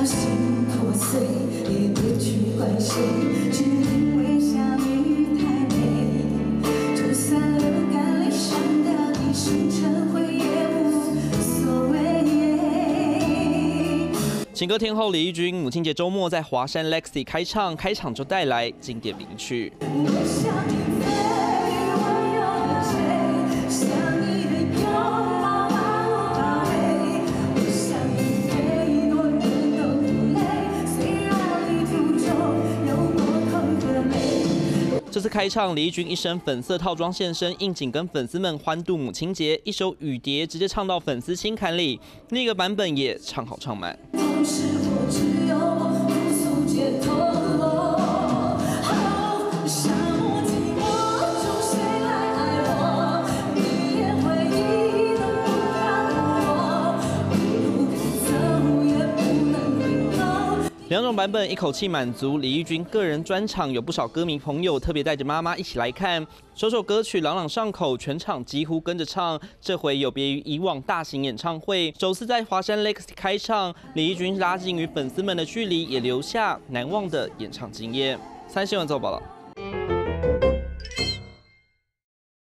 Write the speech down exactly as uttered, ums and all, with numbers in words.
心破碎，也别去怪谁，只因为相遇太美。就算流干泪删掉你是尘灰也无所谓。 情歌天后李翊君母亲节周末在华山 Lexi 开唱，开场就带来经典名曲。 我想你飞，我有的追，像你的拥抱把我包围。我想你飞，多远都不累，虽然旅途中有过痛和泪。 这次开唱，李翊君一身粉色套装现身，应景跟粉丝们欢度母亲节，一首《雨蝶》直接唱到粉丝心坎里，另一个版本也唱好唱满。 是我只有我无从解脱。沙漠寂寞中谁来爱我？你连回忆都不放过，不肯走也不能回头。 两种版本一口气满足。李翊君个人专场有不少歌迷朋友特别带着妈妈一起来看，首首歌曲朗朗上口，全场几乎跟着唱。这回有别于以往大型演唱会，首次在华山 Lexi 开唱，李翊君拉近与粉丝们的距离，也留下难忘的演唱经验。三新闻做报道。